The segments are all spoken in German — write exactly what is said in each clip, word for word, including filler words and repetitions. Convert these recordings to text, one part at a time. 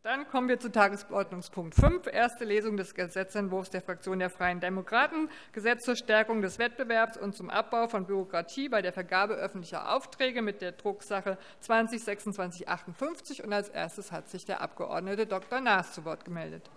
Dann kommen wir zu Tagesordnungspunkt fünf, erste Lesung des Gesetzentwurfs der Fraktion der Freien Demokraten, Gesetz zur Stärkung des Wettbewerbs und zum Abbau von Bürokratie bei der Vergabe öffentlicher Aufträge mit der Drucksache zwanzig sechsundzwanzig achtundfünfzig. Und als erstes hat sich der Abg. Doktor Naas zu Wort gemeldet.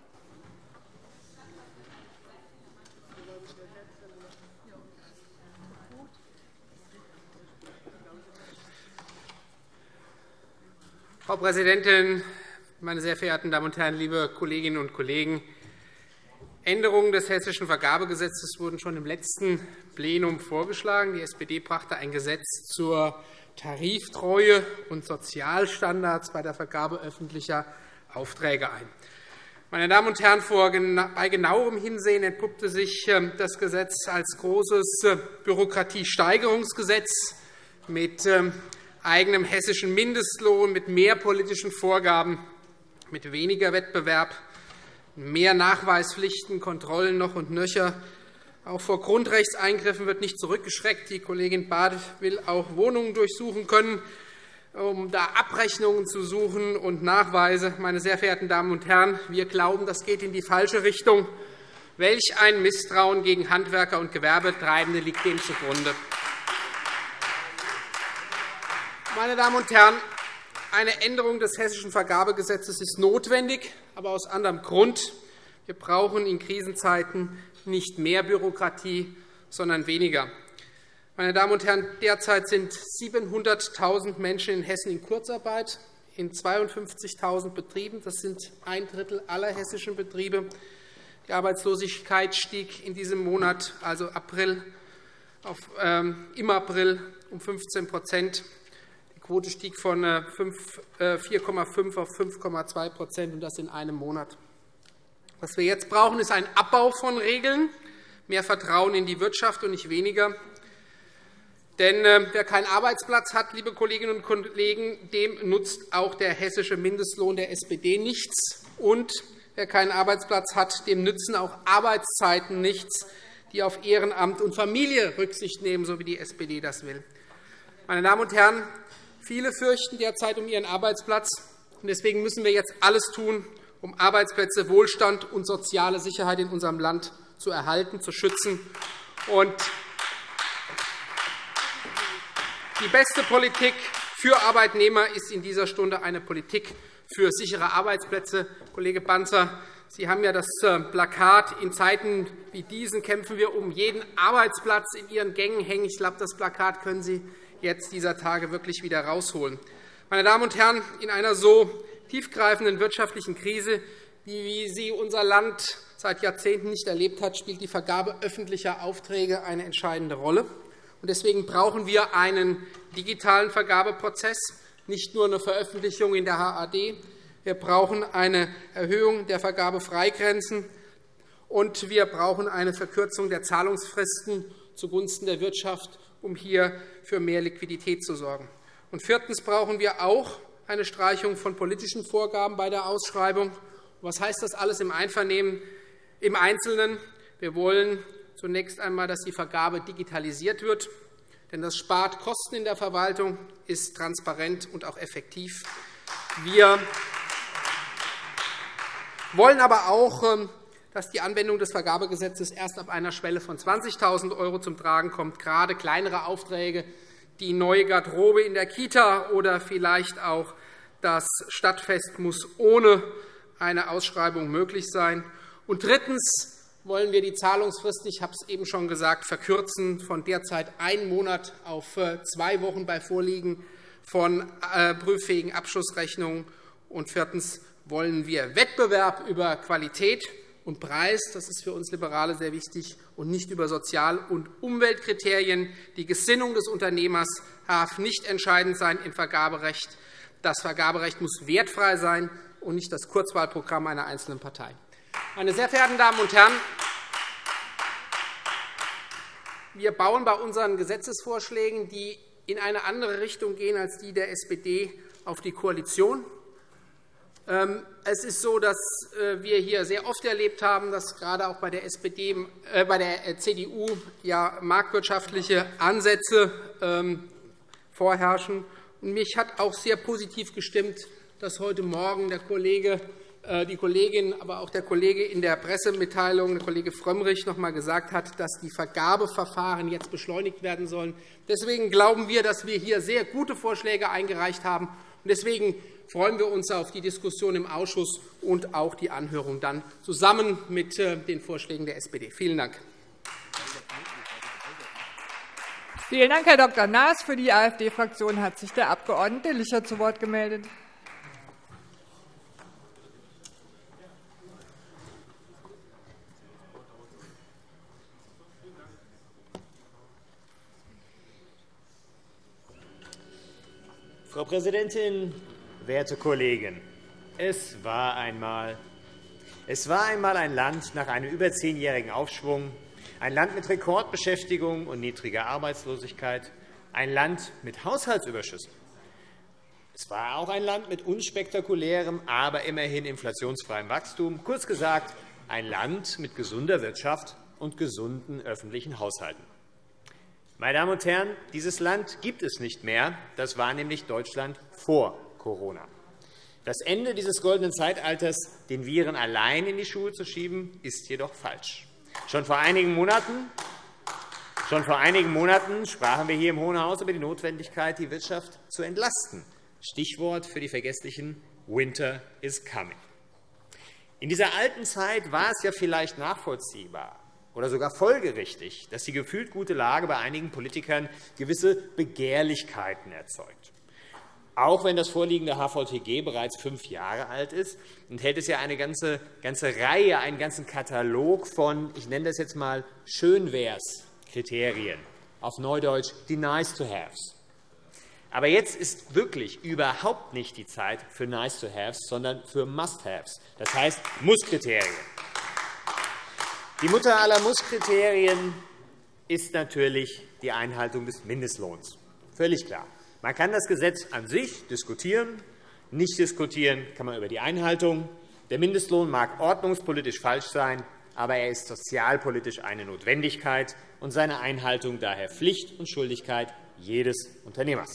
Frau Präsidentin, meine sehr verehrten Damen und Herren, liebe Kolleginnen und Kollegen! Änderungen des Hessischen Vergabegesetzes wurden schon im letzten Plenum vorgeschlagen. Die S P D brachte ein Gesetz zur Tariftreue und Sozialstandards bei der Vergabe öffentlicher Aufträge ein. Meine Damen und Herren, bei genauerem Hinsehen entpuppte sich das Gesetz als großes Bürokratiesteigerungsgesetz mit eigenem hessischen Mindestlohn, mit mehr politischen Vorgaben, mit weniger Wettbewerb, mehr Nachweispflichten, Kontrollen noch und nöcher. Auch vor Grundrechtseingriffen wird nicht zurückgeschreckt. Die Kollegin Barth will auch Wohnungen durchsuchen können, um da Abrechnungen zu suchen und Nachweise. Meine sehr verehrten Damen und Herren, wir glauben, das geht in die falsche Richtung. Welch ein Misstrauen gegen Handwerker und Gewerbetreibende liegt dem zugrunde. Meine Damen und Herren, eine Änderung des Hessischen Vergabegesetzes ist notwendig, aber aus anderem Grund. Wir brauchen in Krisenzeiten nicht mehr Bürokratie, sondern weniger. Meine Damen und Herren, derzeit sind siebenhunderttausend Menschen in Hessen in Kurzarbeit, in zweiundfünfzigtausend Betrieben. Das sind ein Drittel aller hessischen Betriebe. Die Arbeitslosigkeit stieg in diesem Monat, also April, auf, ähm, im April, um fünfzehn %. Die Quote stieg von vier Komma fünf auf fünf Komma zwei %, und das in einem Monat. Was wir jetzt brauchen, ist ein Abbau von Regeln, mehr Vertrauen in die Wirtschaft und nicht weniger. Denn wer keinen Arbeitsplatz hat, liebe Kolleginnen und Kollegen, dem nutzt auch der hessische Mindestlohn der S P D nichts. Und wer keinen Arbeitsplatz hat, dem nützen auch Arbeitszeiten nichts, die auf Ehrenamt und Familie Rücksicht nehmen, so wie die S P D das will. Meine Damen und Herren, viele fürchten derzeit um ihren Arbeitsplatz. Deswegen müssen wir jetzt alles tun, um Arbeitsplätze, Wohlstand und soziale Sicherheit in unserem Land zu erhalten, zu schützen. Und die beste Politik für Arbeitnehmer ist in dieser Stunde eine Politik für sichere Arbeitsplätze. Kollege Banzer, Sie haben ja das Plakat „In Zeiten wie diesen kämpfen wir um jeden Arbeitsplatz“ in Ihren Gängen hängen. Ich glaube, das Plakat können Sie jetzt dieser Tage wirklich wieder herausholen. Meine Damen und Herren, in einer so tiefgreifenden wirtschaftlichen Krise, wie sie unser Land seit Jahrzehnten nicht erlebt hat, spielt die Vergabe öffentlicher Aufträge eine entscheidende Rolle. Deswegen brauchen wir einen digitalen Vergabeprozess, nicht nur eine Veröffentlichung in der H A D. Wir brauchen eine Erhöhung der Vergabefreigrenzen, und wir brauchen eine Verkürzung der Zahlungsfristen zugunsten der Wirtschaft, um hier für mehr Liquidität zu sorgen. Und viertens brauchen wir auch eine Streichung von politischen Vorgaben bei der Ausschreibung. Was heißt das alles im Einvernehmen im Einzelnen? Wir wollen zunächst einmal, dass die Vergabe digitalisiert wird, denn das spart Kosten in der Verwaltung, ist transparent und auch effektiv. Wir wollen aber auch, dass die Anwendung des Vergabegesetzes erst ab einer Schwelle von zwanzigtausend € zum Tragen kommt. Gerade kleinere Aufträge, die neue Garderobe in der Kita oder vielleicht auch das Stadtfest muss ohne eine Ausschreibung möglich sein. Und drittens wollen wir die Zahlungsfristen, ich habe es eben schon gesagt, verkürzen von derzeit einen Monat auf zwei Wochen bei Vorliegen von prüffähigen Abschlussrechnungen. Und viertens wollen wir Wettbewerb über Qualität und Preis, das ist für uns Liberale sehr wichtig, und nicht über Sozial- und Umweltkriterien. Die Gesinnung des Unternehmers darf nicht entscheidend sein im Vergaberecht. Das Vergaberecht muss wertfrei sein und nicht das Kurzwahlprogramm einer einzelnen Partei. Meine sehr verehrten Damen und Herren, wir bauen bei unseren Gesetzesvorschlägen, die in eine andere Richtung gehen als die der S P D, auf die Koalition. Es ist so, dass wir hier sehr oft erlebt haben, dass gerade auch bei der, S P D, äh, bei der C D U ja marktwirtschaftliche Ansätze vorherrschen. Mich hat auch sehr positiv gestimmt, dass heute Morgen der Kollege, äh, die Kollegin, aber auch der Kollege in der Pressemitteilung, der Kollege Frömmrich, noch einmal gesagt hat, dass die Vergabeverfahren jetzt beschleunigt werden sollen. Deswegen glauben wir, dass wir hier sehr gute Vorschläge eingereicht haben. Deswegen freuen wir uns auf die Diskussion im Ausschuss und auch die Anhörung dann zusammen mit den Vorschlägen der S P D. Vielen Dank. Vielen Dank, Herr Doktor Naas. Für die AfD-Fraktion hat sich der Abg. Licher zu Wort gemeldet. Frau Präsidentin, werte Kollegen! Es war einmal, es war einmal ein Land nach einem über zehnjährigen Aufschwung, ein Land mit Rekordbeschäftigung und niedriger Arbeitslosigkeit, ein Land mit Haushaltsüberschüssen. Es war auch ein Land mit unspektakulärem, aber immerhin inflationsfreiem Wachstum, kurz gesagt ein Land mit gesunder Wirtschaft und gesunden öffentlichen Haushalten. Meine Damen und Herren, dieses Land gibt es nicht mehr. Das war nämlich Deutschland vor Corona. Das Ende dieses goldenen Zeitalters, den Viren allein in die Schuhe zu schieben, ist jedoch falsch. Schon vor einigen Monaten, schon vor einigen Monaten sprachen wir hier im Hohen Haus über die Notwendigkeit, die Wirtschaft zu entlasten. Stichwort für die Vergesslichen: Winter is coming. In dieser alten Zeit war es ja vielleicht nachvollziehbar oder sogar folgerichtig, dass die gefühlt gute Lage bei einigen Politikern gewisse Begehrlichkeiten erzeugt. Auch wenn das vorliegende H V T G bereits fünf Jahre alt ist, enthält es ja eine ganze, ganze Reihe, einen ganzen Katalog von, ich nenne das jetzt einmal Schönwärs-Kriterien, auf Neudeutsch die Nice-to-Haves. Aber jetzt ist wirklich überhaupt nicht die Zeit für Nice-to-Haves, sondern für Must-Haves, das heißt Muss-Kriterien. Die Mutter aller Muss-Kriterien ist natürlich die Einhaltung des Mindestlohns. Völlig klar. Man kann das Gesetz an sich diskutieren. Nicht diskutieren kann man über die Einhaltung. Der Mindestlohn mag ordnungspolitisch falsch sein, aber er ist sozialpolitisch eine Notwendigkeit und seine Einhaltung daher Pflicht und Schuldigkeit jedes Unternehmers.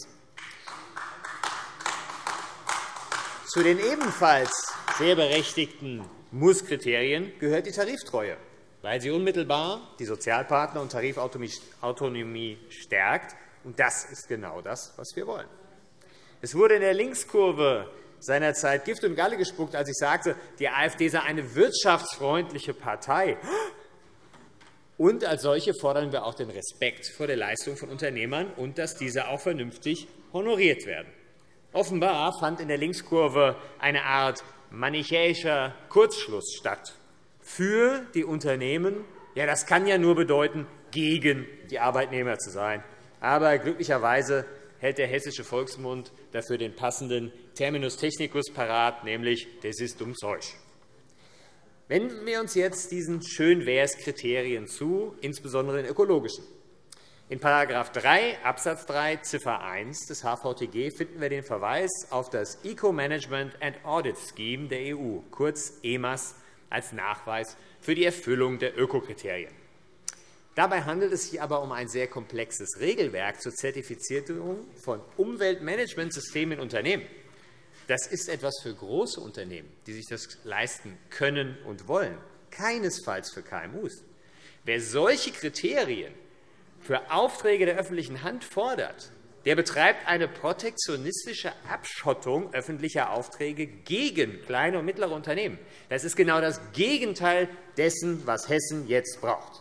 Zu den ebenfalls sehr berechtigten Muss-Kriterien gehört die Tariftreue, weil sie unmittelbar die Sozialpartner und Tarifautonomie stärkt. Und das ist genau das, was wir wollen. Es wurde in der Linkskurve seinerzeit Gift und Galle gespuckt, als ich sagte, die AfD sei eine wirtschaftsfreundliche Partei. Und als solche fordern wir auch den Respekt vor der Leistung von Unternehmern und dass diese auch vernünftig honoriert werden. Offenbar fand in der Linkskurve eine Art manichäischer Kurzschluss statt. Für die Unternehmen, ja, das kann ja nur bedeuten, gegen die Arbeitnehmer zu sein. Aber glücklicherweise hält der Hessische Volksmund dafür den passenden Terminus technicus parat, nämlich „das ist dumm Zeug". Wenden wir uns jetzt diesen Schönwärs-Kriterien zu, insbesondere den ökologischen. In § drei Absatz drei Ziffer eins des H V T G finden wir den Verweis auf das Eco-Management and Audit Scheme der E U, kurz E M A S, als Nachweis für die Erfüllung der Ökokriterien. Dabei handelt es sich aber um ein sehr komplexes Regelwerk zur Zertifizierung von Umweltmanagementsystemen in Unternehmen. Das ist etwas für große Unternehmen, die sich das leisten können und wollen, keinesfalls für K M Us. Wer solche Kriterien für Aufträge der öffentlichen Hand fordert, der betreibt eine protektionistische Abschottung öffentlicher Aufträge gegen kleine und mittlere Unternehmen. Das ist genau das Gegenteil dessen, was Hessen jetzt braucht.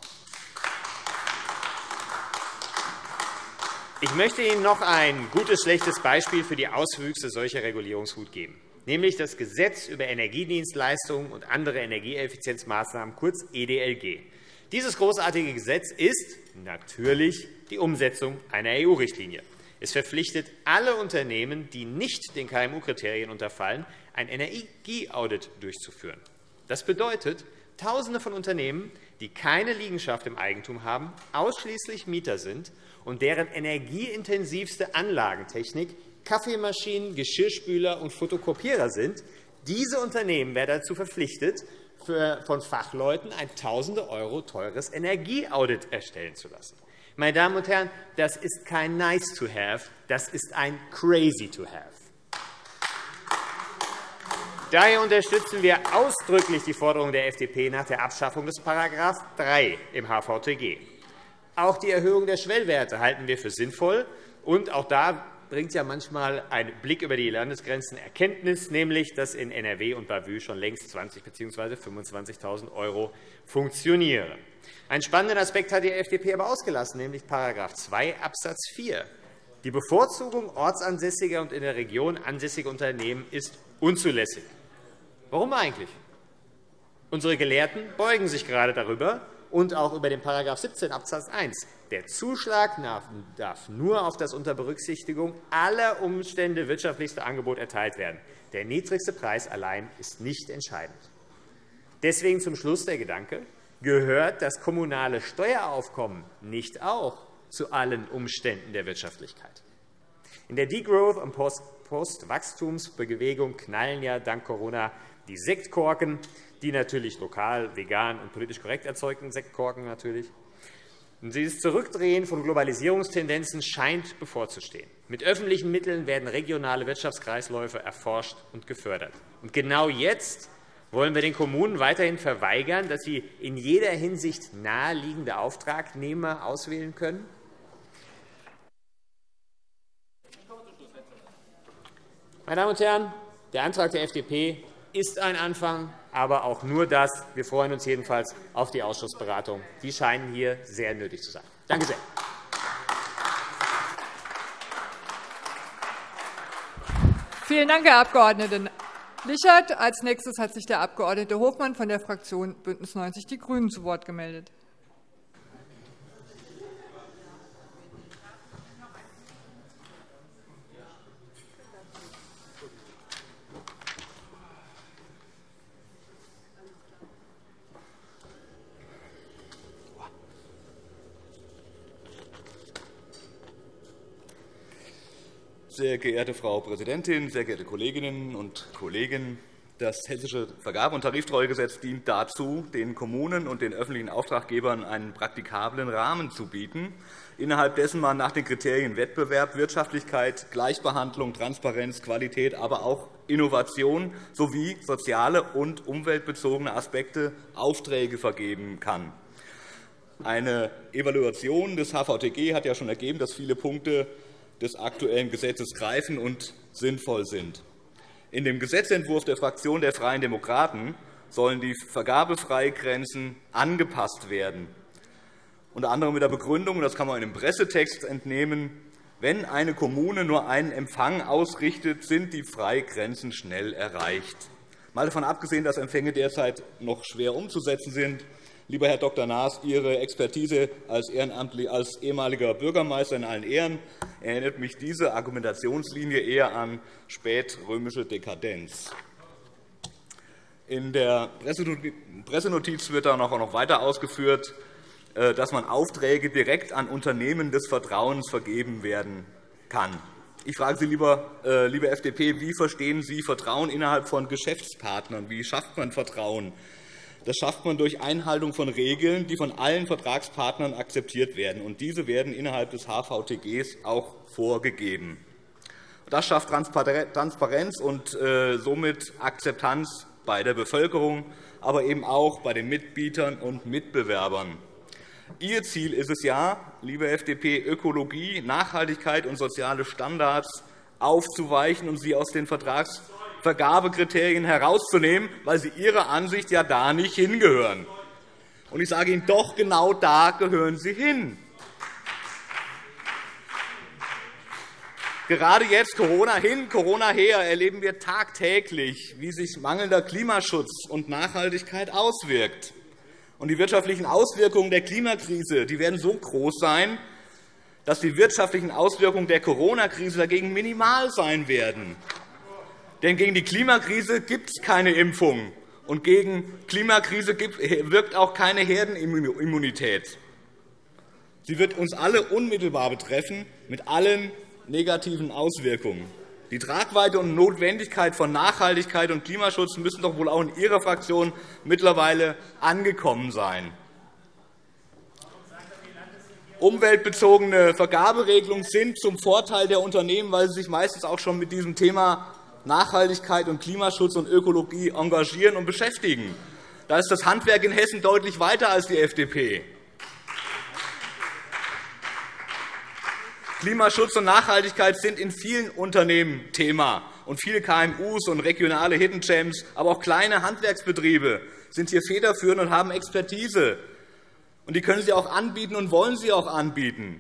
Ich möchte Ihnen noch ein gutes, schlechtes Beispiel für die Auswüchse solcher Regulierungswut geben, nämlich das Gesetz über Energiedienstleistungen und andere Energieeffizienzmaßnahmen, kurz E D L G. Dieses großartige Gesetz ist natürlich die Umsetzung einer E U-Richtlinie. Es verpflichtet alle Unternehmen, die nicht den K M U-Kriterien unterfallen, ein Energieaudit durchzuführen. Das bedeutet, Tausende von Unternehmen, die keine Liegenschaft im Eigentum haben, ausschließlich Mieter sind und deren energieintensivste Anlagentechnik Kaffeemaschinen, Geschirrspüler und Fotokopierer sind, diese Unternehmen werden dazu verpflichtet, von Fachleuten ein Tausende Euro teures Energieaudit erstellen zu lassen. Meine Damen und Herren, das ist kein Nice to have, das ist ein Crazy to have. Daher unterstützen wir ausdrücklich die Forderung der F D P nach der Abschaffung des Paragraph drei im H V T G. Auch die Erhöhung der Schwellwerte halten wir für sinnvoll. Und auch da bringt ja manchmal ein Blick über die Landesgrenzen Erkenntnis, nämlich dass in N R W und Bavü schon längst zwanzigtausend bzw. fünfundzwanzigtausend € funktionieren. Einen spannenden Aspekt hat die F D P aber ausgelassen, nämlich Paragraph zwei Absatz vier. Die Bevorzugung ortsansässiger und in der Region ansässiger Unternehmen ist unzulässig. Warum eigentlich? Unsere Gelehrten beugen sich gerade darüber und auch über den Paragraph siebzehn Absatz eins. Der Zuschlag darf nur auf das unter Berücksichtigung aller Umstände wirtschaftlichste Angebot erteilt werden. Der niedrigste Preis allein ist nicht entscheidend. Deswegen zum Schluss der Gedanke, gehört das kommunale Steueraufkommen nicht auch zu allen Umständen der Wirtschaftlichkeit? In der Degrowth- und Postwachstumsbewegung knallen ja dank Corona die Sektkorken, die natürlich lokal, vegan und politisch korrekt erzeugten Sektkorken natürlich. Und dieses Zurückdrehen von Globalisierungstendenzen scheint bevorzustehen. Mit öffentlichen Mitteln werden regionale Wirtschaftskreisläufe erforscht und gefördert. Und genau jetzt wollen wir den Kommunen weiterhin verweigern, dass sie in jeder Hinsicht naheliegende Auftragnehmer auswählen können? Meine Damen und Herren, der Antrag der F D P ist ein Anfang, aber auch nur das. Wir freuen uns jedenfalls auf die Ausschussberatung. Die scheinen hier sehr nötig zu sein. Danke sehr. Vielen Dank, Herr Abg. Lichert. Als nächstes hat sich der Abg. Hofmann von der Fraktion BÜNDNIS neunzig die GRÜNEN zu Wort gemeldet. Sehr geehrte Frau Präsidentin, sehr geehrte Kolleginnen und Kollegen! Das Hessische Vergabe- und Tariftreuegesetz dient dazu, den Kommunen und den öffentlichen Auftraggebern einen praktikablen Rahmen zu bieten, innerhalb dessen man nach den Kriterien Wettbewerb, Wirtschaftlichkeit, Gleichbehandlung, Transparenz, Qualität, aber auch Innovation sowie soziale und umweltbezogene Aspekte Aufträge vergeben kann. Eine Evaluation des H V T G hat ja schon ergeben, dass viele Punkte des aktuellen Gesetzes greifen und sinnvoll sind. In dem Gesetzentwurf der Fraktion der Freien Demokraten sollen die Vergabefreigrenzen angepasst werden, unter anderem mit der Begründung, das kann man in dem Pressetext entnehmen, wenn eine Kommune nur einen Empfang ausrichtet, sind die Freigrenzen schnell erreicht. Mal davon abgesehen, dass Empfänge derzeit noch schwer umzusetzen sind. Lieber Herr Doktor Naas, Ihre Expertise als ehemaliger Bürgermeister in allen Ehren erinnert mich diese Argumentationslinie eher an spätrömische Dekadenz. In der Pressenotiz wird dann auch noch weiter ausgeführt, dass man Aufträge direkt an Unternehmen des Vertrauens vergeben werden kann. Ich frage Sie, liebe F D P, wie verstehen Sie Vertrauen innerhalb von Geschäftspartnern? Wie schafft man Vertrauen? Das schafft man durch Einhaltung von Regeln, die von allen Vertragspartnern akzeptiert werden. Und diese werden innerhalb des H V T Gs auch vorgegeben. Das schafft Transparenz und somit Akzeptanz bei der Bevölkerung, aber eben auch bei den Mitbietern und Mitbewerbern. Ihr Ziel ist es ja, liebe F D P, Ökologie, Nachhaltigkeit und soziale Standards aufzuweichen und sie aus den Vertragsvergabekriterien herauszunehmen, weil sie Ihrer Ansicht ja da nicht hingehören. Und ich sage Ihnen, doch genau da gehören sie hin. Gerade jetzt, Corona hin, Corona her, erleben wir tagtäglich, wie sich mangelnder Klimaschutz und Nachhaltigkeit auswirkt. Und die wirtschaftlichen Auswirkungen der Klimakrise die werden so groß sein, dass die wirtschaftlichen Auswirkungen der Corona-Krise dagegen minimal sein werden. Denn gegen die Klimakrise gibt es keine Impfung, und gegen Klimakrise wirkt auch keine Herdenimmunität. Sie wird uns alle unmittelbar betreffen, mit allen negativen Auswirkungen. Die Tragweite und Notwendigkeit von Nachhaltigkeit und Klimaschutz müssen doch wohl auch in Ihrer Fraktion mittlerweile angekommen sein. Umweltbezogene Vergaberegelungen sind zum Vorteil der Unternehmen, weil sie sich meistens auch schon mit diesem Thema Nachhaltigkeit und Klimaschutz und Ökologie engagieren und beschäftigen. Da ist das Handwerk in Hessen deutlich weiter als die F D P. Klimaschutz und Nachhaltigkeit sind in vielen Unternehmen Thema. Und viele K M Us und regionale Hidden Gems, aber auch kleine Handwerksbetriebe sind hier federführend und haben Expertise. Und die können sie auch anbieten und wollen sie auch anbieten.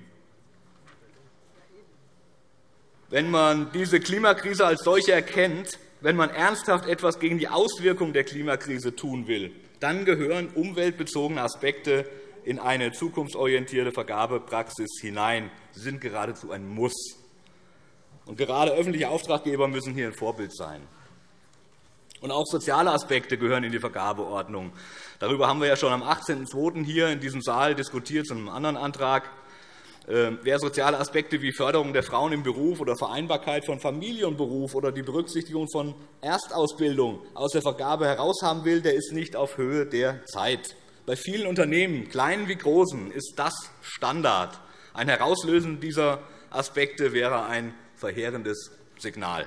Wenn man diese Klimakrise als solche erkennt, wenn man ernsthaft etwas gegen die Auswirkungen der Klimakrise tun will, dann gehören umweltbezogene Aspekte in eine zukunftsorientierte Vergabepraxis hinein. Sie sind geradezu ein Muss. Und gerade öffentliche Auftraggeber müssen hier ein Vorbild sein. Und auch soziale Aspekte gehören in die Vergabeordnung. Darüber haben wir ja schon am achtzehnten zweiten hier in diesem Saal diskutiert, zu einem anderen Antrag. Wer soziale Aspekte wie Förderung der Frauen im Beruf oder Vereinbarkeit von Familie und Beruf oder die Berücksichtigung von Erstausbildung aus der Vergabe heraushaben will, der ist nicht auf Höhe der Zeit. Bei vielen Unternehmen, kleinen wie großen, ist das Standard. Ein Herauslösen dieser Aspekte wäre ein verheerendes Signal.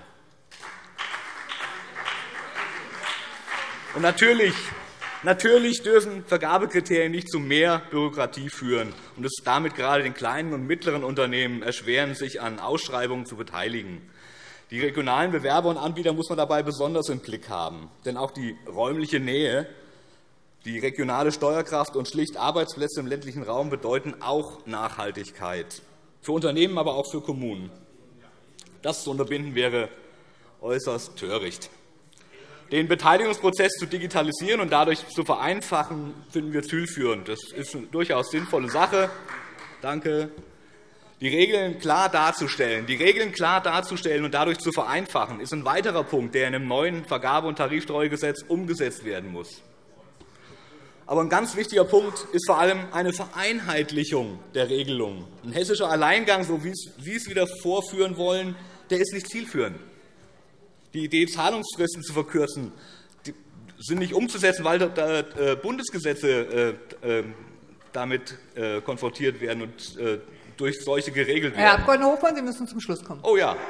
Und natürlich, natürlich dürfen Vergabekriterien nicht zu mehr Bürokratie führen und es damit gerade den kleinen und mittleren Unternehmen erschweren, sich an Ausschreibungen zu beteiligen. Die regionalen Bewerber und Anbieter muss man dabei besonders im Blick haben. Denn auch die räumliche Nähe, die regionale Steuerkraft und schlicht Arbeitsplätze im ländlichen Raum bedeuten auch Nachhaltigkeit, für Unternehmen, aber auch für Kommunen. Das zu unterbinden wäre äußerst töricht. Den Beteiligungsprozess zu digitalisieren und dadurch zu vereinfachen, finden wir zielführend. Das ist eine durchaus sinnvolle Sache. Danke. Die Regeln klar darzustellen, die Regeln klar darzustellen und dadurch zu vereinfachen, ist ein weiterer Punkt, der in einem neuen Vergabe- und Tariftreuegesetz umgesetzt werden muss. Aber ein ganz wichtiger Punkt ist vor allem eine Vereinheitlichung der Regelungen. Ein hessischer Alleingang, so wie Sie es wieder vorführen wollen, der ist nicht zielführend. Die Idee, Zahlungsfristen zu verkürzen, sind nicht umzusetzen, weil Bundesgesetze damit konfrontiert werden und durch solche geregelt werden. Herr Abg. Hofmann, Sie müssen zum Schluss kommen. Oh ja.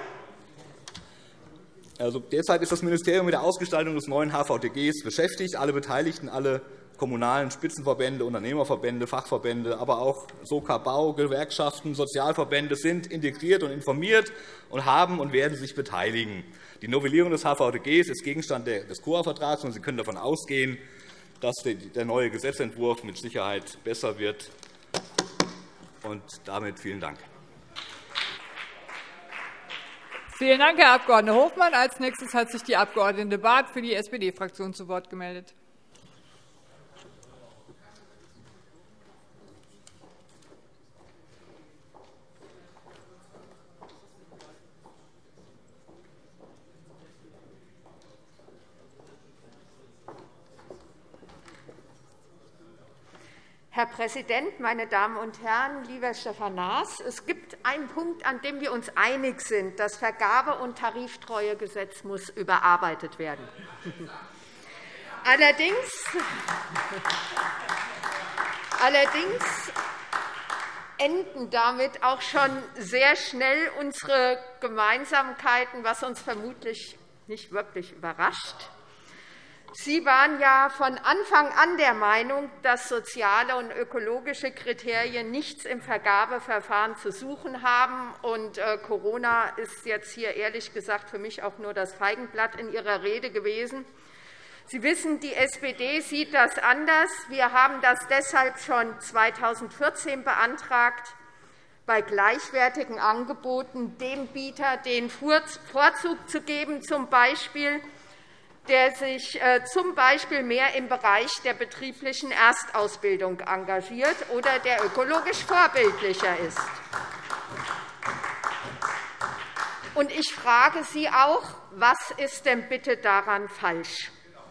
Also derzeit ist das Ministerium mit der Ausgestaltung des neuen H V T Gs beschäftigt. Alle Beteiligten, alle kommunalen Spitzenverbände, Unternehmerverbände, Fachverbände, aber auch S O K Bau, Gewerkschaften, Sozialverbände sind integriert und informiert und haben und werden sich beteiligen. Die Novellierung des H V T Gs ist Gegenstand des C O A-Vertrags, und Sie können davon ausgehen, dass der neue Gesetzentwurf mit Sicherheit besser wird. Und damit vielen Dank. Vielen Dank, Herr Abg. Hofmann. Als nächstes hat sich die Abg. Barth für die S P D-Fraktion zu Wort gemeldet. Herr Präsident, meine Damen und Herren! Lieber Stefan Naas, es gibt einen Punkt, an dem wir uns einig sind. Das Vergabe- und Tariftreuegesetz muss überarbeitet werden. Allerdings, allerdings enden damit auch schon sehr schnell unsere Gemeinsamkeiten, was uns vermutlich nicht wirklich überrascht. Sie waren ja von Anfang an der Meinung, dass soziale und ökologische Kriterien nichts im Vergabeverfahren zu suchen haben. Und Corona ist jetzt hier ehrlich gesagt für mich auch nur das Feigenblatt in Ihrer Rede gewesen. Sie wissen, die S P D sieht das anders. Wir haben das deshalb schon zweitausendvierzehn beantragt, bei gleichwertigen Angeboten dem Bieter den Vorzug zu geben, zum Beispiel der sich z. B. mehr im Bereich der betrieblichen Erstausbildung engagiert oder der ökologisch vorbildlicher ist. Und ich frage Sie auch, was ist denn bitte daran falsch?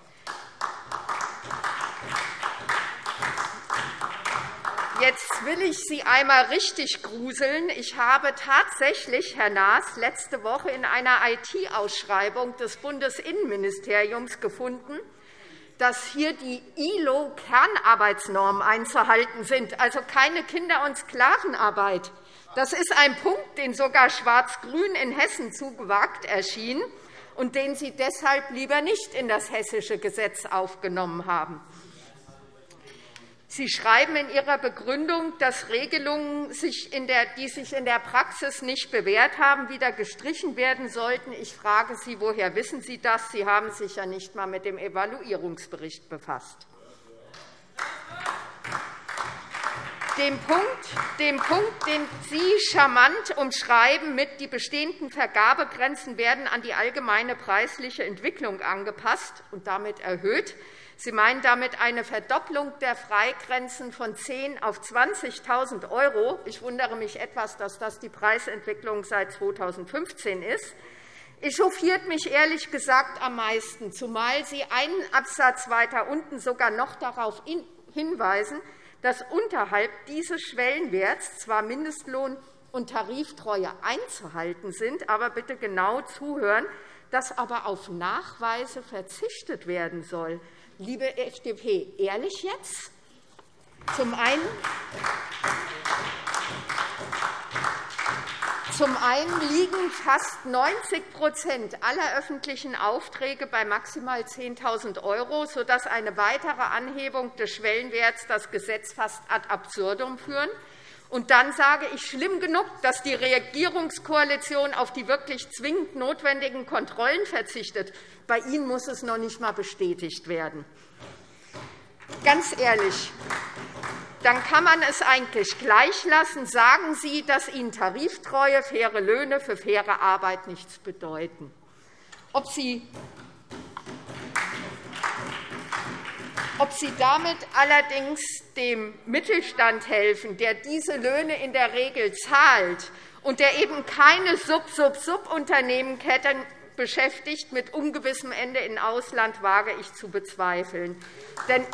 Jetzt will ich Sie einmal richtig gruseln. Ich habe tatsächlich, Herr Naas, letzte Woche in einer I T-Ausschreibung des Bundesinnenministeriums gefunden, dass hier die I L O-Kernarbeitsnormen einzuhalten sind, also keine Kinder- und Sklavenarbeit. Das ist ein Punkt, den sogar Schwarz-Grün in Hessen zu gewagt erschien. und den Sie deshalb lieber nicht in das hessische Gesetz aufgenommen haben. Sie schreiben in Ihrer Begründung, dass Regelungen, die sich in der Praxis nicht bewährt haben, wieder gestrichen werden sollten. Ich frage Sie, woher wissen Sie das? Sie haben sich ja nicht einmal mit dem Evaluierungsbericht befasst. Dem Punkt, dem Punkt, den Sie charmant umschreiben mit, die bestehenden Vergabegrenzen werden an die allgemeine preisliche Entwicklung angepasst und damit erhöht. Sie meinen damit eine Verdopplung der Freigrenzen von zehn auf zwanzigtausend €. Ich wundere mich etwas, dass das die Preisentwicklung seit zweitausendfünfzehn ist. Echauffiert mich ehrlich gesagt am meisten, zumal Sie einen Absatz weiter unten sogar noch darauf hinweisen, dass unterhalb dieses Schwellenwerts zwar Mindestlohn und Tariftreue einzuhalten sind, aber bitte genau zuhören, dass aber auf Nachweise verzichtet werden soll. Liebe F D P, ehrlich jetzt? Zum einen, zum einen liegen fast neunzig aller öffentlichen Aufträge bei maximal zehntausend €, sodass eine weitere Anhebung des Schwellenwerts das Gesetz fast ad absurdum führen. Und dann sage ich, schlimm genug, dass die Regierungskoalition auf die wirklich zwingend notwendigen Kontrollen verzichtet. Bei Ihnen muss es noch nicht einmal bestätigt werden. Ganz ehrlich, dann kann man es eigentlich gleich lassen. Sagen Sie, dass Ihnen Tariftreue, faire Löhne für faire Arbeit nichts bedeuten. Ob Sie Ob Sie damit allerdings dem Mittelstand helfen, der diese Löhne in der Regel zahlt und der eben keine Sub-Sub-Sub-Unternehmenketten beschäftigt mit ungewissem Ende im Ausland, wage ich zu bezweifeln. Denn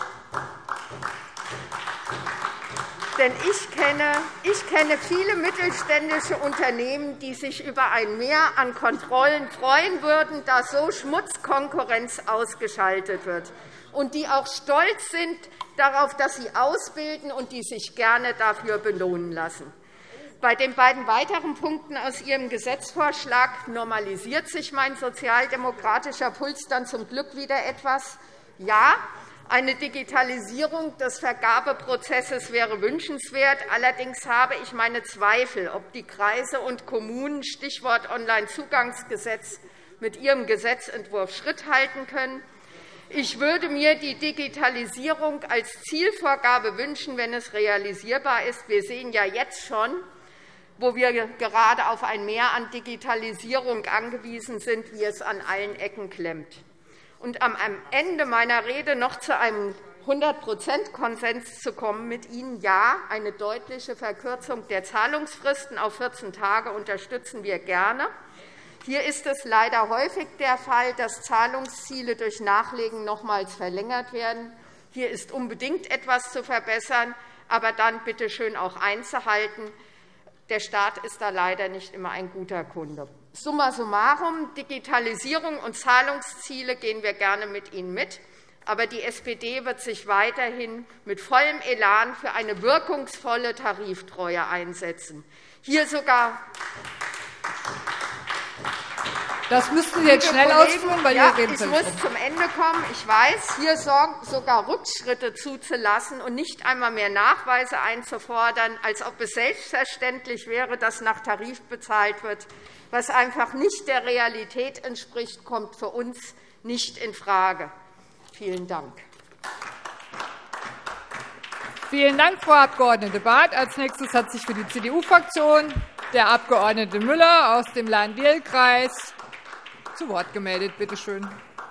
Denn ich kenne, ich kenne viele mittelständische Unternehmen, die sich über ein Mehr an Kontrollen freuen würden, da so Schmutzkonkurrenz ausgeschaltet wird, und die auch stolz sind darauf, dass sie ausbilden und die sich gerne dafür belohnen lassen. Bei den beiden weiteren Punkten aus Ihrem Gesetzvorschlag normalisiert sich mein sozialdemokratischer Puls dann zum Glück wieder etwas. Ja, eine Digitalisierung des Vergabeprozesses wäre wünschenswert. Allerdings habe ich meine Zweifel, ob die Kreise und Kommunen, Stichwort Onlinezugangsgesetz, mit ihrem Gesetzentwurf Schritt halten können. Ich würde mir die Digitalisierung als Zielvorgabe wünschen, wenn es realisierbar ist. Wir sehen ja jetzt schon, wo wir gerade auf ein Mehr an Digitalisierung angewiesen sind, wie es an allen Ecken klemmt. Und am Ende meiner Rede noch zu einem hundert Prozent Konsens zu kommen mit Ihnen. Ja, eine deutliche Verkürzung der Zahlungsfristen auf vierzehn Tage unterstützen wir gerne. Hier ist es leider häufig der Fall, dass Zahlungsziele durch Nachlegen nochmals verlängert werden. Hier ist unbedingt etwas zu verbessern, aber dann bitte schön auch einzuhalten. Der Staat ist da leider nicht immer ein guter Kunde. Summa summarum, Digitalisierung und Zahlungsziele gehen wir gerne mit Ihnen mit. Aber die S P D wird sich weiterhin mit vollem Elan für eine wirkungsvolle Tariftreue einsetzen. Hier sogar Das müssten Sie jetzt schnell ausführen, weil ja, Ihre Redezeit ich muss zum Ende kommen. Ich weiß, hier sogar Rückschritte zuzulassen und nicht einmal mehr Nachweise einzufordern, als ob es selbstverständlich wäre, dass nach Tarif bezahlt wird, was einfach nicht der Realität entspricht, kommt für uns nicht infrage. Vielen Dank. Vielen Dank, Frau Abg. Barth. Als nächstes hat sich für die C D U-Fraktion der Abg. Müller aus dem Lahn-Diel-Kreis zu Wort gemeldet. Bitte schön.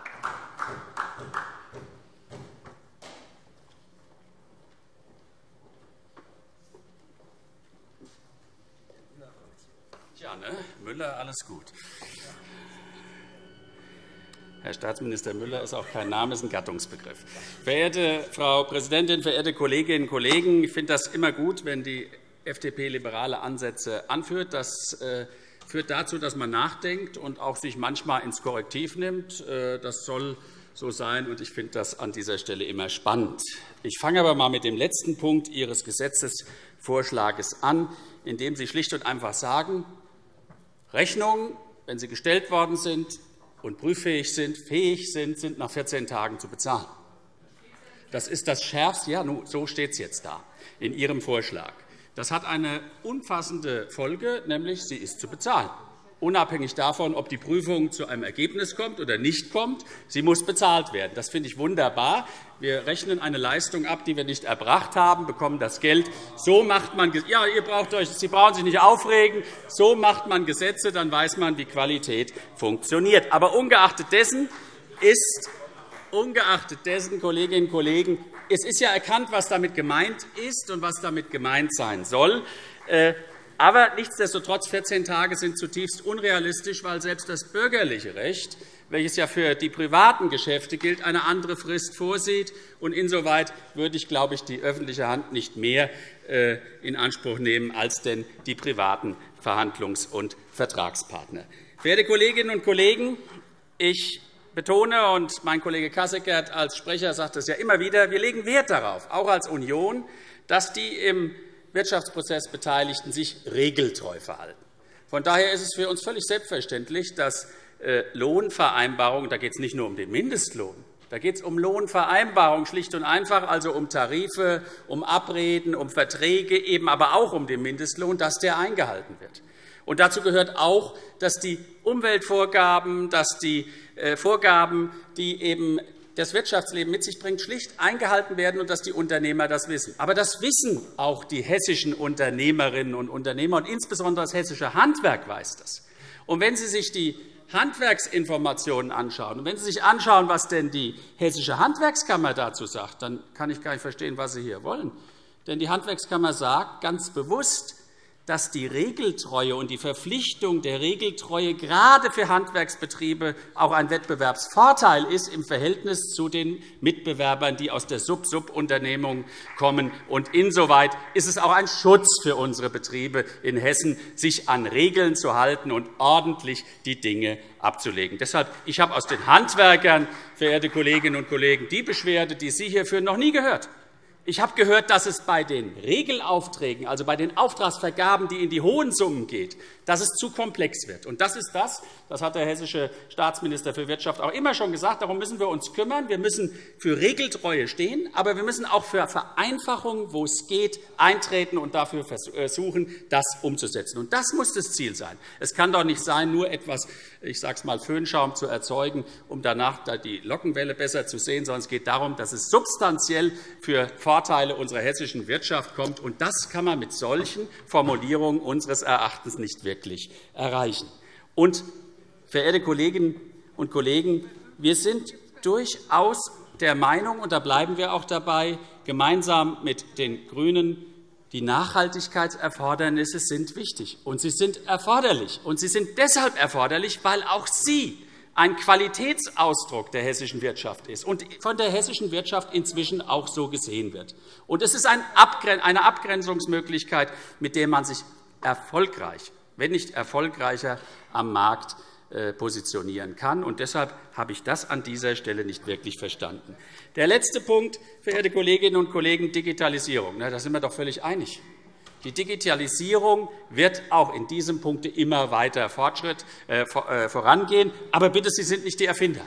Ja, ne? Müller, alles gut. Herr Staatsminister Müller ist auch kein Name, ist ein Gattungsbegriff. Verehrte Frau Präsidentin, verehrte Kolleginnen und Kollegen! Ich finde das immer gut, wenn die F D P liberale Ansätze anführt. Das führt dazu, dass man nachdenkt und auch sich manchmal ins Korrektiv nimmt. Das soll so sein, und ich finde das an dieser Stelle immer spannend. Ich fange aber einmal mit dem letzten Punkt Ihres Gesetzesvorschlags an, in dem Sie schlicht und einfach sagen, Rechnungen, wenn sie gestellt worden sind, und prüffähig sind, fähig sind, sind nach vierzehn Tagen zu bezahlen. Das ist das Schärfste. Ja, so steht es jetzt da in Ihrem Vorschlag. Das hat eine umfassende Folge, nämlich sie ist zu bezahlen. Unabhängig davon, ob die Prüfung zu einem Ergebnis kommt oder nicht kommt, sie muss bezahlt werden. Das finde ich wunderbar. Wir rechnen eine Leistung ab, die wir nicht erbracht haben, bekommen das Geld. So macht man, ja, ihr braucht euch, Sie brauchen sich nicht aufregen. So macht man Gesetze, dann weiß man, wie Qualität funktioniert. Aber ungeachtet dessen ist, ungeachtet dessen, Kolleginnen und Kollegen, es ist ja erkannt, was damit gemeint ist und was damit gemeint sein soll. Aber nichtsdestotrotz, vierzehn Tage sind zutiefst unrealistisch, weil selbst das bürgerliche Recht, welches ja für die privaten Geschäfte gilt, eine andere Frist vorsieht. Und insoweit würde ich, glaube ich, die öffentliche Hand nicht mehr in Anspruch nehmen als denn die privaten Verhandlungs- und Vertragspartner. Verehrte Kolleginnen und Kollegen, ich betone, und mein Kollege Kasseckert als Sprecher sagt es ja immer wieder, wir legen Wert darauf, auch als Union, dass die im Wirtschaftsprozess Beteiligten sich regeltreu verhalten. Von daher ist es für uns völlig selbstverständlich, dass Lohnvereinbarungen, da geht es nicht nur um den Mindestlohn, da geht es um Lohnvereinbarungen schlicht und einfach, also um Tarife, um Abreden, um Verträge, eben aber auch um den Mindestlohn, dass der eingehalten wird. Und dazu gehört auch, dass die Umweltvorgaben, dass die Vorgaben, die eben das Wirtschaftsleben mit sich bringt, schlicht eingehalten werden und dass die Unternehmer das wissen. Aber das wissen auch die hessischen Unternehmerinnen und Unternehmer, und insbesondere das hessische Handwerk weiß das. Und wenn Sie sich die Handwerksinformationen anschauen und wenn Sie sich anschauen, was denn die Hessische Handwerkskammer dazu sagt, dann kann ich gar nicht verstehen, was Sie hier wollen. Denn die Handwerkskammer sagt ganz bewusst, dass die Regeltreue und die Verpflichtung der Regeltreue gerade für Handwerksbetriebe auch ein Wettbewerbsvorteil ist im Verhältnis zu den Mitbewerbern, die aus der Sub-Sub-Unternehmung kommen. Und insoweit ist es auch ein Schutz für unsere Betriebe in Hessen, sich an Regeln zu halten und ordentlich die Dinge abzulegen. Deshalb, ich habe aus den Handwerkern, verehrte Kolleginnen und Kollegen, die Beschwerde, die Sie hier führen, noch nie gehört. Ich habe gehört, dass es bei den Regelaufträgen, also bei den Auftragsvergaben, die in die hohen Summen geht, dass es zu komplex wird. Und das ist das, das hat der hessische Staatsminister für Wirtschaft auch immer schon gesagt. Darum müssen wir uns kümmern. Wir müssen für Regeltreue stehen, aber wir müssen auch für Vereinfachung, wo es geht, eintreten und dafür versuchen, das umzusetzen. Und das muss das Ziel sein. Es kann doch nicht sein, nur etwas, ich sage es mal, Föhnschaum zu erzeugen, um danach die Lockenwelle besser zu sehen, sondern es geht darum, dass es substanziell für Vorteile unserer hessischen Wirtschaft kommt. Und das kann man mit solchen Formulierungen unseres Erachtens nicht wirklich erreichen. Und, verehrte Kolleginnen und Kollegen, wir sind durchaus der Meinung, und da bleiben wir auch dabei, gemeinsam mit den GRÜNEN, die Nachhaltigkeitserfordernisse sind wichtig, und sie sind erforderlich. Und sie sind deshalb erforderlich, weil auch sie ein Qualitätsausdruck der hessischen Wirtschaft ist und von der hessischen Wirtschaft inzwischen auch so gesehen wird. Und es ist eine Abgrenzungsmöglichkeit, mit der man sich erfolgreich, wenn nicht erfolgreicher, am Markt positionieren kann. Und deshalb habe ich das an dieser Stelle nicht wirklich verstanden. Der letzte Punkt, verehrte Kolleginnen und Kollegen, Digitalisierung. Da sind wir doch völlig einig. Die Digitalisierung wird auch in diesem Punkt immer weiter Fortschritt, äh, vorangehen. Aber bitte, Sie sind nicht die Erfinder.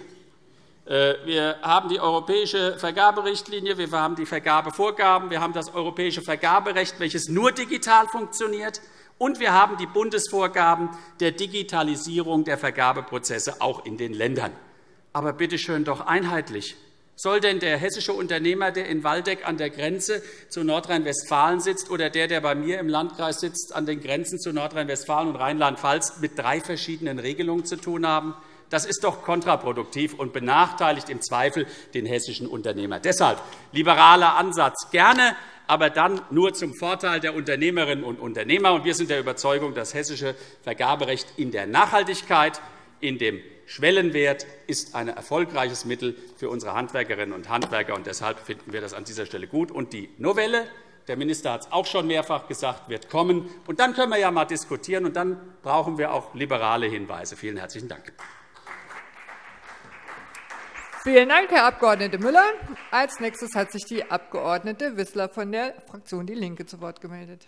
Wir haben die europäische Vergaberichtlinie, wir haben die Vergabevorgaben, wir haben das europäische Vergaberecht, welches nur digital funktioniert, und wir haben die Bundesvorgaben der Digitalisierung der Vergabeprozesse auch in den Ländern. Aber bitte schön doch einheitlich. Soll denn der hessische Unternehmer, der in Waldeck an der Grenze zu Nordrhein-Westfalen sitzt, oder der, der bei mir im Landkreis sitzt, an den Grenzen zu Nordrhein-Westfalen und Rheinland-Pfalz, mit drei verschiedenen Regelungen zu tun haben? Das ist doch kontraproduktiv und benachteiligt im Zweifel den hessischen Unternehmer. Deshalb liberaler Ansatz gerne, aber dann nur zum Vorteil der Unternehmerinnen und Unternehmer. Wir sind der Überzeugung, das hessische Vergaberecht in der Nachhaltigkeit, in dem Schwellenwert ist ein erfolgreiches Mittel für unsere Handwerkerinnen und Handwerker. Und deshalb finden wir das an dieser Stelle gut. Und die Novelle, der Minister hat es auch schon mehrfach gesagt, wird kommen. Und dann können wir ja mal diskutieren, und dann brauchen wir auch liberale Hinweise. Vielen herzlichen Dank. Vielen Dank, Herr Abg. Müller. Als nächstes hat sich die Abg. Wissler von der Fraktion DIE LINKE zu Wort gemeldet.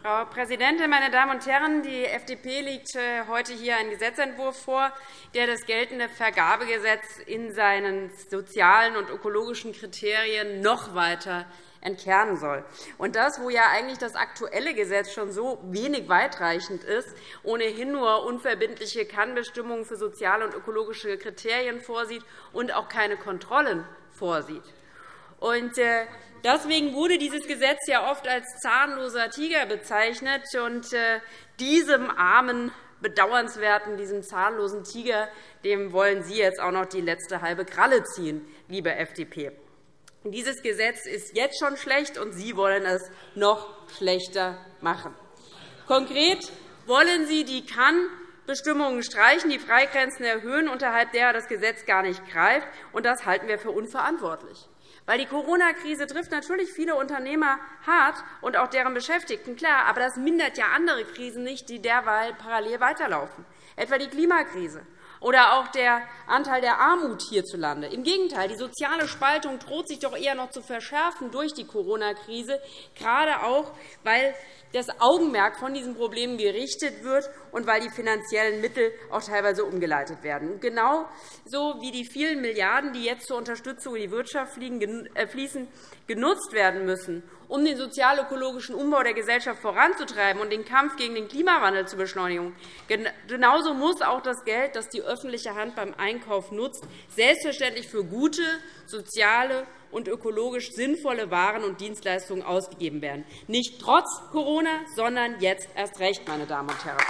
Frau Präsidentin, meine Damen und Herren! Die F D P legt heute hier einen Gesetzentwurf vor, der das geltende Vergabegesetz in seinen sozialen und ökologischen Kriterien noch weiter entkernen soll. Und das, wo ja eigentlich das aktuelle Gesetz schon so wenig weitreichend ist, ohnehin nur unverbindliche Kannbestimmungen für soziale und ökologische Kriterien vorsieht und auch keine Kontrollen vorsieht. Und deswegen wurde dieses Gesetz ja oft als zahnloser Tiger bezeichnet. Und diesem armen, bedauernswerten, diesem zahnlosen Tiger, dem wollen Sie jetzt auch noch die letzte halbe Kralle ziehen, liebe F D P. Dieses Gesetz ist jetzt schon schlecht, und Sie wollen es noch schlechter machen. Konkret wollen Sie die Kann-Bestimmungen streichen, die Freigrenzen erhöhen, unterhalb derer das Gesetz gar nicht greift. Und das halten wir für unverantwortlich. Weil die Corona-Krise trifft natürlich viele Unternehmer hart und auch deren Beschäftigten, klar. Aber das mindert ja andere Krisen nicht, die derweil parallel weiterlaufen, etwa die Klimakrise oder auch der Anteil der Armut hierzulande. Im Gegenteil, die soziale Spaltung droht sich doch eher noch zu verschärfen durch die Corona-Krise, gerade auch, weil das Augenmerk von diesen Problemen gerichtet wird und weil die finanziellen Mittel auch teilweise umgeleitet werden. Genauso wie die vielen Milliarden, die jetzt zur Unterstützung in die Wirtschaft fließen, genutzt werden müssen, um den sozial-ökologischen Umbau der Gesellschaft voranzutreiben und den Kampf gegen den Klimawandel zu beschleunigen. Genauso muss auch das Geld, das die öffentliche Hand beim Einkauf nutzt, selbstverständlich für gute, soziale und ökologisch sinnvolle Waren und Dienstleistungen ausgegeben werden. Nicht trotz Corona, sondern jetzt erst recht, meine Damen und Herren.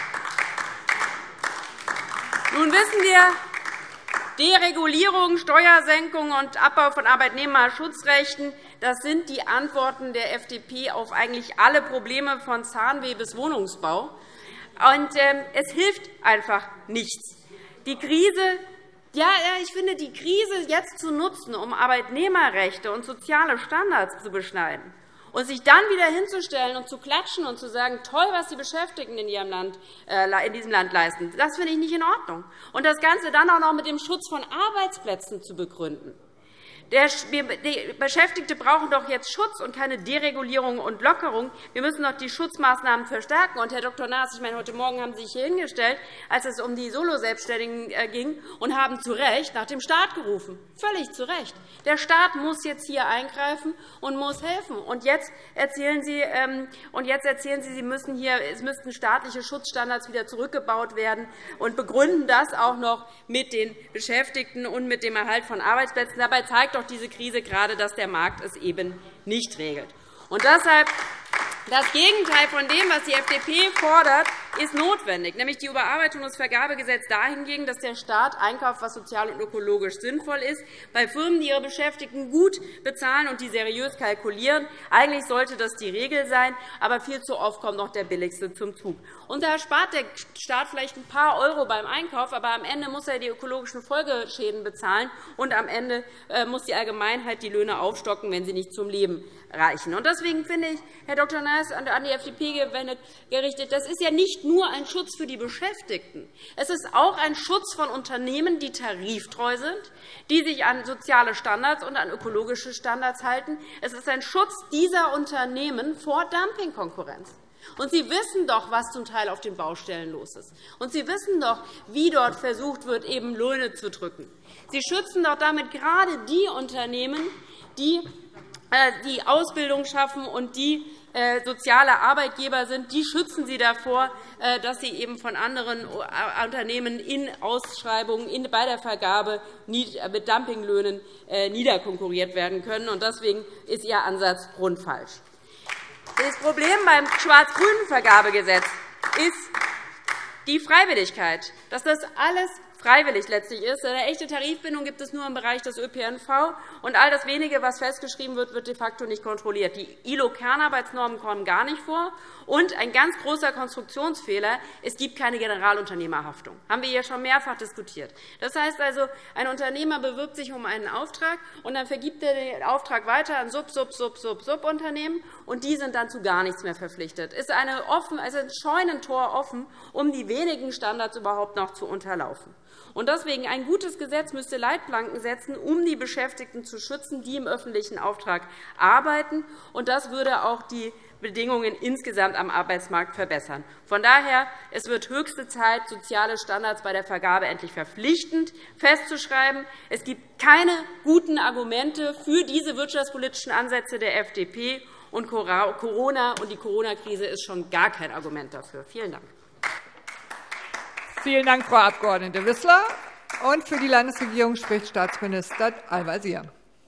Nun wissen wir, Deregulierung, Steuersenkung und Abbau von Arbeitnehmerschutzrechten, das sind die Antworten der F D P auf eigentlich alle Probleme von Zahnweh bis Wohnungsbau. Und, äh, es hilft einfach nichts. Die Krise Ja, ich finde, die Krise jetzt zu nutzen, um Arbeitnehmerrechte und soziale Standards zu beschneiden und sich dann wieder hinzustellen und zu klatschen und zu sagen, toll, was die Beschäftigten in, ihrem Land, äh, in diesem Land leisten, das finde ich nicht in Ordnung. Und das Ganze dann auch noch mit dem Schutz von Arbeitsplätzen zu begründen. Die Beschäftigte brauchen doch jetzt Schutz und keine Deregulierung und Lockerung. Wir müssen doch die Schutzmaßnahmen verstärken. Und, Herr Doktor Naas, ich meine, heute Morgen haben Sie sich hier hingestellt, als es um die Solo-Selbstständigen ging, und haben zu Recht nach dem Staat gerufen. Völlig zu Recht. Der Staat muss jetzt hier eingreifen und muss helfen. Und jetzt erzählen Sie, und jetzt erzählen Sie, Sie müssen hier, es müssten staatliche Schutzstandards wieder zurückgebaut werden, und begründen das auch noch mit den Beschäftigten und mit dem Erhalt von Arbeitsplätzen. Dabei zeigt doch diese Krise gerade, dass der Markt es eben nicht regelt. Und deshalb das Gegenteil von dem, was die F D P fordert, ist notwendig, nämlich die Überarbeitung des Vergabegesetzes dahingehend, dass der Staat einkauft, was sozial und ökologisch sinnvoll ist, bei Firmen, die ihre Beschäftigten gut bezahlen und die seriös kalkulieren. Eigentlich sollte das die Regel sein, aber viel zu oft kommt noch der Billigste zum Zug. Und da spart der Staat vielleicht ein paar Euro beim Einkauf, aber am Ende muss er die ökologischen Folgeschäden bezahlen, und am Ende muss die Allgemeinheit die Löhne aufstocken, wenn sie nicht zum Leben reichen. Und deswegen finde ich, Herr Doktor Naas, an die F D P gerichtet, das ist ja nicht nur ein Schutz für die Beschäftigten. Es ist auch ein Schutz von Unternehmen, die tariftreu sind, die sich an soziale Standards und an ökologische Standards halten. Es ist ein Schutz dieser Unternehmen vor Dumpingkonkurrenz. Und Sie wissen doch, was zum Teil auf den Baustellen los ist. Und Sie wissen doch, wie dort versucht wird, eben Löhne zu drücken. Sie schützen doch damit gerade die Unternehmen, die die Ausbildung schaffen und die soziale Arbeitgeber sind. Die schützen Sie davor, dass sie eben von anderen Unternehmen in Ausschreibungen bei der Vergabe mit Dumpinglöhnen niederkonkurriert werden können. Deswegen ist Ihr Ansatz grundfalsch. Das Problem beim schwarz-grünen Vergabegesetz ist die Freiwilligkeit, dass das alles freiwillig letztlich ist. Eine echte Tarifbindung gibt es nur im Bereich des Ö P N V, und all das Wenige, was festgeschrieben wird, wird de facto nicht kontrolliert. Die I L O-Kernarbeitsnormen kommen gar nicht vor. Und ein ganz großer Konstruktionsfehler: Es gibt keine Generalunternehmerhaftung. Das haben wir hier schon mehrfach diskutiert. Das heißt also, ein Unternehmer bewirbt sich um einen Auftrag, und dann vergibt er den Auftrag weiter an Sub, Sub, Sub, Sub, Subunternehmen, und die sind dann zu gar nichts mehr verpflichtet. Es ist eine offen, also ein Scheunentor offen, um die wenigen Standards überhaupt noch zu unterlaufen. Und deswegen ein gutes Gesetz müsste Leitplanken setzen, um die Beschäftigten zu schützen, die im öffentlichen Auftrag arbeiten. Und das würde auch die Bedingungen insgesamt am Arbeitsmarkt verbessern. Von daher es wird höchste Zeit, soziale Standards bei der Vergabe endlich verpflichtend festzuschreiben. Es gibt keine guten Argumente für diese wirtschaftspolitischen Ansätze der F D P, und Corona und die Corona-Krise ist schon gar kein Argument dafür. Vielen Dank. Vielen Dank, Frau Abg. Wissler. Und für die Landesregierung spricht Staatsminister Al-Wazir.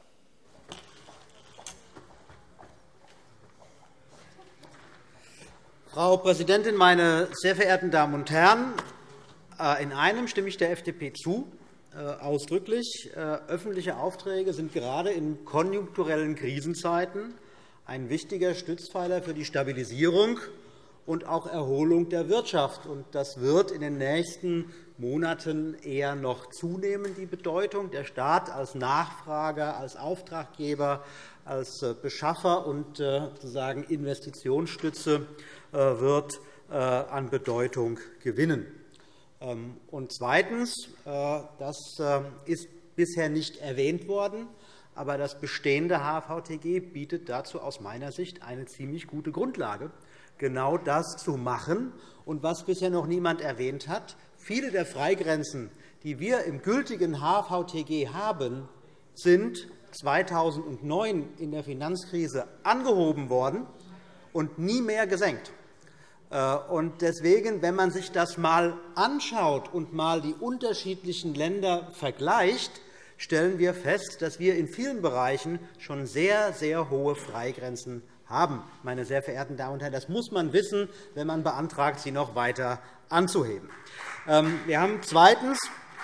Frau Präsidentin, meine sehr verehrten Damen und Herren! In einem stimme ich der F D P zu, ausdrücklich. Öffentliche Aufträge sind gerade in konjunkturellen Krisenzeiten ein wichtiger Stützpfeiler für die Stabilisierung und auch Erholung der Wirtschaft. Das wird in den nächsten Monaten eher noch zunehmen, die Bedeutung. Der Staat als Nachfrager, als Auftraggeber, als Beschaffer und sozusagen Investitionsstütze wird an Bedeutung gewinnen. Und zweitens, das ist bisher nicht erwähnt worden, aber das bestehende H V T G bietet dazu aus meiner Sicht eine ziemlich gute Grundlage, genau das zu machen. Und was bisher noch niemand erwähnt hat, viele der Freigrenzen, die wir im gültigen H V T G haben, sind zweitausendneun in der Finanzkrise angehoben worden und nie mehr gesenkt. Und deswegen, wenn man sich das einmal anschaut und einmal die unterschiedlichen Länder vergleicht, stellen wir fest, dass wir in vielen Bereichen schon sehr, sehr hohe Freigrenzen haben. Meine sehr verehrten Damen und Herren, das muss man wissen, wenn man beantragt, sie noch weiter anzuheben. Wir haben zweitens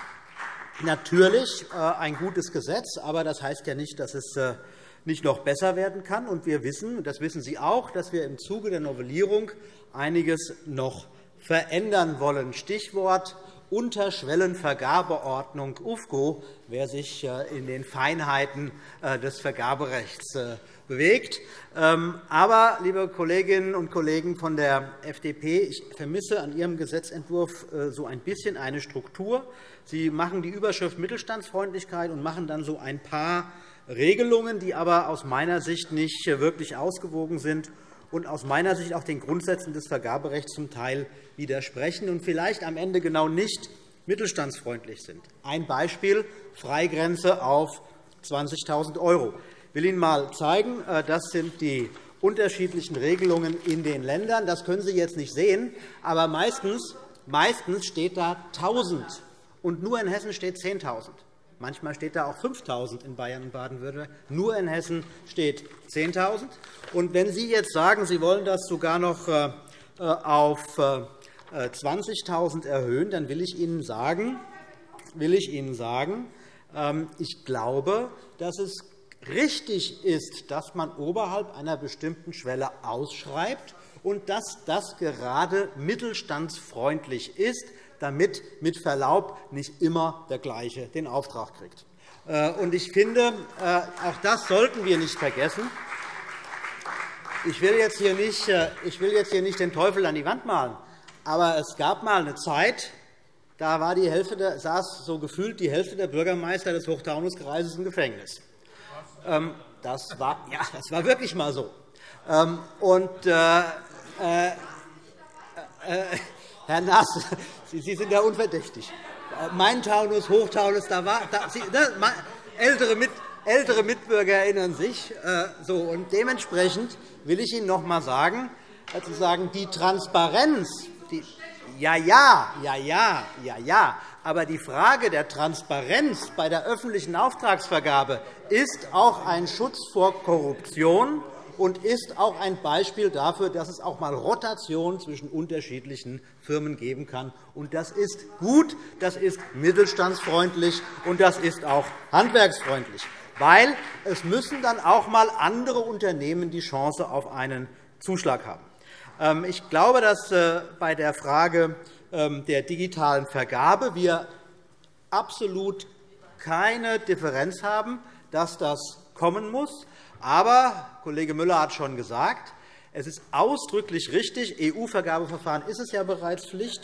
natürlich ein gutes Gesetz, aber das heißt ja nicht, dass es nicht noch besser werden kann. Und wir wissen, und das wissen Sie auch, dass wir im Zuge der Novellierung einiges noch verändern wollen. Stichwort Unterschwellenvergabeordnung U F G O, wer sich in den Feinheiten des Vergaberechts bewegt. Aber, liebe Kolleginnen und Kollegen von der F D P, ich vermisse an Ihrem Gesetzentwurf so ein bisschen eine Struktur. Sie machen die Überschrift Mittelstandsfreundlichkeit und machen dann so ein paar Regelungen, die aber aus meiner Sicht nicht wirklich ausgewogen sind und aus meiner Sicht auch den Grundsätzen des Vergaberechts zum Teil widersprechen und vielleicht am Ende genau nicht mittelstandsfreundlich sind. Ein Beispiel, Freigrenze auf zwanzigtausend €. Ich will Ihnen einmal zeigen, das sind die unterschiedlichen Regelungen in den Ländern. Das können Sie jetzt nicht sehen, aber meistens, meistens steht da tausend, und nur in Hessen steht zehntausend. Manchmal steht da auch fünftausend in Bayern und Baden-Württemberg. Nur in Hessen steht zehntausend. Und wenn Sie jetzt sagen, Sie wollen das sogar noch auf zwanzigtausend erhöhen, dann will ich Ihnen sagen, will ich Ihnen sagen, ich glaube, dass es richtig ist, dass man oberhalb einer bestimmten Schwelle ausschreibt und dass das gerade mittelstandsfreundlich ist, damit mit Verlaub nicht immer der Gleiche den Auftrag kriegt. Ich finde, auch das sollten wir nicht vergessen. Ich will jetzt hier nicht, ich will jetzt hier nicht den Teufel an die Wand malen, aber es gab einmal eine Zeit, da war die Hälfte der, saß so gefühlt die Hälfte der Bürgermeister des Hochtaunuskreises im Gefängnis. Das war, ja, das war wirklich einmal so. Und, äh, äh, äh, Herr Naas, Sie sind ja unverdächtig. Mein Taunus, Hochtaunus, da war, da, Sie, ne, ältere, Mit, ältere Mitbürger erinnern sich. Äh, so, und dementsprechend will ich Ihnen noch einmal sagen, also sagen, die Transparenz, die, ja, ja, ja, ja, ja, ja, aber die Frage der Transparenz bei der öffentlichen Auftragsvergabe ist auch ein Schutz vor Korruption und ist auch ein Beispiel dafür, dass es auch einmal Rotation zwischen unterschiedlichen Firmen geben kann. Und das ist gut, das ist mittelstandsfreundlich und das ist auch handwerksfreundlich, weil es müssen dann auch einmal andere Unternehmen die Chance auf einen Zuschlag haben. Ich glaube, dass bei der Frage der digitalen Vergabe wir absolut keine Differenz haben, dass das kommen muss. Aber Kollege Müller hat schon gesagt, es ist ausdrücklich richtig, E U-Vergabeverfahren ist es ja bereits Pflicht,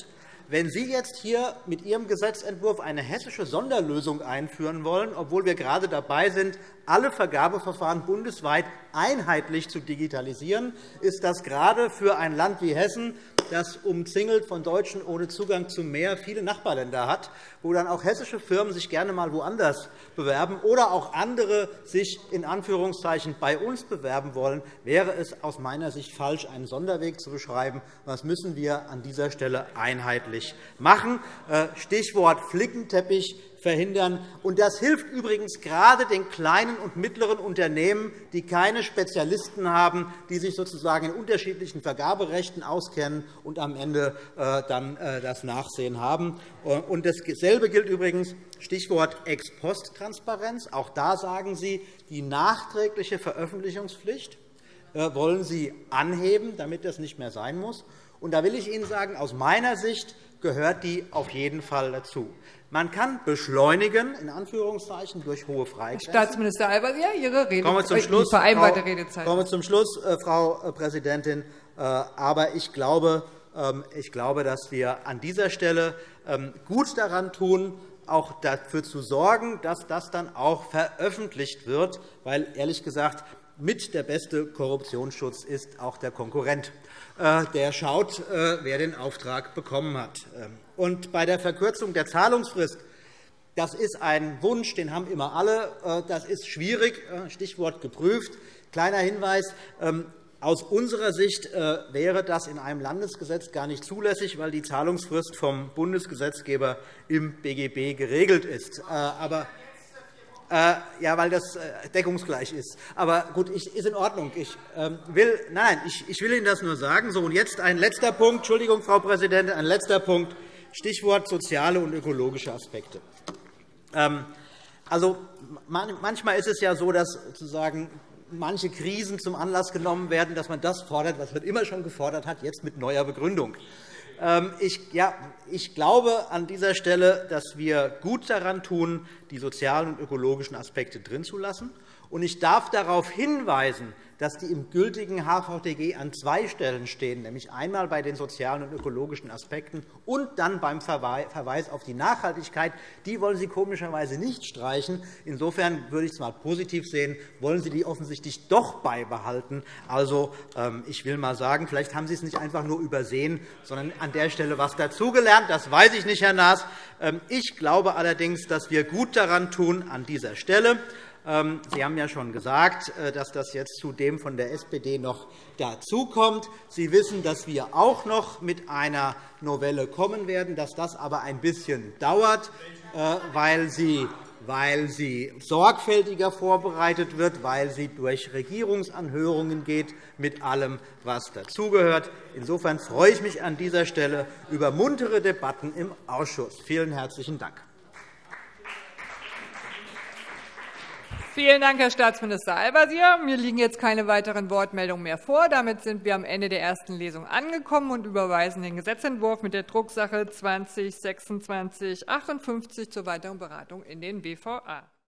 wenn Sie jetzt hier mit Ihrem Gesetzentwurf eine hessische Sonderlösung einführen wollen, obwohl wir gerade dabei sind, alle Vergabeverfahren bundesweit einheitlich zu digitalisieren, ist das gerade für ein Land wie Hessen, das umzingelt von Deutschen ohne Zugang zum Meer viele Nachbarländer hat, wo dann auch hessische Firmen sich gerne einmal woanders bewerben oder auch andere sich in Anführungszeichen bei uns bewerben wollen, wäre es aus meiner Sicht falsch, einen Sonderweg zu beschreiben. Das müssen wir an dieser Stelle einheitlich machen. Stichwort Flickenteppich verhindern. Und das hilft übrigens gerade den kleinen und mittleren Unternehmen, die keine Spezialisten haben, die sich sozusagen in unterschiedlichen Vergaberechten auskennen und am Ende dann das Nachsehen haben. Und dasselbe gilt übrigens, Stichwort Ex-Post-Transparenz. Auch da sagen Sie, die nachträgliche Veröffentlichungspflicht wollen Sie anheben, damit das nicht mehr sein muss. Und da will ich Ihnen sagen, aus meiner Sicht gehört die auf jeden Fall dazu. Man kann beschleunigen, in Anführungszeichen, durch hohe Freigrenzen. Herr Staatsminister Al-Wazir, Ihre Rede, Kommen wir zum Schluss, die vereinbarte Frau, Redezeit. Kommen wir zum Schluss, Frau Präsidentin. Aber ich glaube, ich glaube, dass wir an dieser Stelle gut daran tun, auch dafür zu sorgen, dass das dann auch veröffentlicht wird, weil, ehrlich gesagt, mit der beste Korruptionsschutz ist auch der Konkurrent, der schaut, wer den Auftrag bekommen hat. Und bei der Verkürzung der Zahlungsfrist, das ist ein Wunsch, den haben immer alle. Das ist schwierig, Stichwort geprüft. Kleiner Hinweis. Aus unserer Sicht wäre das in einem Landesgesetz gar nicht zulässig, weil die Zahlungsfrist vom Bundesgesetzgeber im B G B geregelt ist. Aber ja, weil das deckungsgleich ist. Aber gut, ist in Ordnung. Ich will, nein, ich will Ihnen das nur sagen. So, und jetzt ein letzter Punkt. Entschuldigung, Frau Präsidentin, ein letzter Punkt. Stichwort soziale und ökologische Aspekte. Also, manchmal ist es ja so, dass sozusagen manche Krisen zum Anlass genommen werden, dass man das fordert, was man immer schon gefordert hat, jetzt mit neuer Begründung. Ich, ja, ich glaube an dieser Stelle, dass wir gut daran tun, die sozialen und ökologischen Aspekte drin zu lassen. Und ich darf darauf hinweisen, dass die im gültigen H V T G an zwei Stellen stehen, nämlich einmal bei den sozialen und ökologischen Aspekten und dann beim Verweis auf die Nachhaltigkeit. Die wollen Sie komischerweise nicht streichen. Insofern würde ich es einmal positiv sehen, wollen Sie die offensichtlich doch beibehalten. Also, ich will einmal sagen, vielleicht haben Sie es nicht einfach nur übersehen, sondern an der Stelle etwas dazugelernt. Das weiß ich nicht, Herr Naas. Ich glaube allerdings, dass wir gut daran tun an dieser Stelle. Sie haben ja schon gesagt, dass das jetzt zu dem von der S P D noch dazukommt. Sie wissen, dass wir auch noch mit einer Novelle kommen werden, dass das aber ein bisschen dauert, weil sie weil sie sorgfältiger vorbereitet wird, weil sie durch Regierungsanhörungen geht, mit allem, was dazugehört. Insofern freue ich mich an dieser Stelle über muntere Debatten im Ausschuss. Vielen herzlichen Dank. Vielen Dank, Herr Staatsminister Al-Wazir. Mir liegen jetzt keine weiteren Wortmeldungen mehr vor. Damit sind wir am Ende der ersten Lesung angekommen und überweisen den Gesetzentwurf mit der Drucksache zwanzig sechsundzwanzig achtundfünfzig zur weiteren Beratung in den W V A.